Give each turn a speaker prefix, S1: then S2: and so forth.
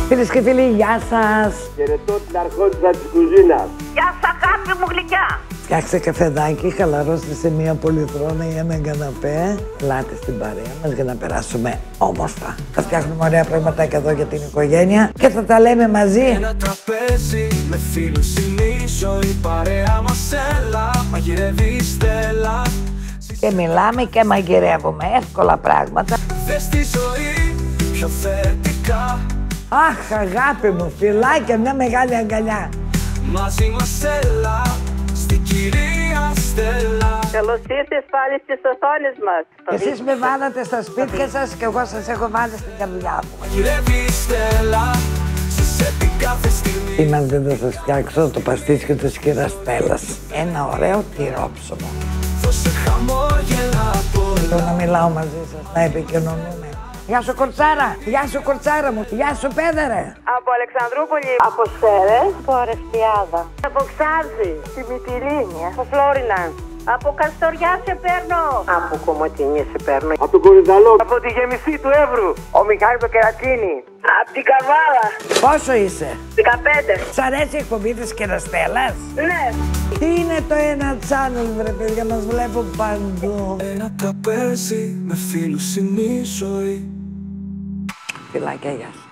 S1: Φίλες και φίλοι, γεια σας!
S2: Χαιρετώ την αρχόντισσα της κουζίνας.
S3: Γεια σας αγάπη μου γλυκιά!
S1: Φτιάξτε καφεδάκι, χαλαρώστε σε μία πολυθρόνα ή έναν καναπέ. Ελάτε στην παρέα μας για να περάσουμε όμορφα. Θα φτιάχνουμε ωραία πραγματάκια εδώ για την οικογένεια και θα τα λέμε μαζί.
S4: Ένα τραπέζι με φίλους συνήθω, η παρέα μας έλα, μαγειρεύει στέλα.
S1: Και μιλάμε και μαγειρεύουμε, εύκολα πράγματα.
S4: Δες τη ζωή πιο θετικά.
S1: Αχ, αγάπη μου, φιλάκια, μια μεγάλη αγκαλιά.
S4: Μαζί μας έλα, στην κυρία Στέλλα.
S3: Καλώς ήρθες πάλι στις οθόνες μας.
S1: Εσείς με βάλατε στα σπίτια σας και εγώ σας έχω βάλει στην καρδιά μου.
S4: Μαγειρεύει στέλα, σε κάθε στιγμή.
S1: Σήμερα δεν θα σας φτιάξω το παστίτσιο της κυρίας Στέλλας. Ένα ωραίο τυρόψωμο.
S4: Δώσε χαμόγελα πολλά.
S1: Θέλω να μιλάω μαζί σας, να επικοινωνούμε. Γεια σου Κορτσάρα, γεια σου Κορτσάρα μου, γεια σου Πέδερε.
S3: Από Αλεξανδρούπολη. Από Σέρες. Από Αρεστιάδα. Από Ξάρδη. Στη Μυτιλίνη. Από Φλόρινα. Από Καστοριά σε παίρνω. Από Κομωτινή σε παίρνω.
S2: Από τον Κορυδαλό.
S3: Από τη γεμισή του Εύρου. Ο Μιχάλης ο Κερατσίνη. Από την Καβάλα.
S1: Πόσο είσαι?
S3: 15.
S1: Σ' αρέσει η εκπομπή της κυρίας Στέλλας?
S3: Ναι.
S1: Τι είναι το ένα channel βρε παιδιά, μας βλέπω παντού.
S4: Ένα τραπέζι με φίλους συνήθω.
S1: Φιλάκια, γεια σας.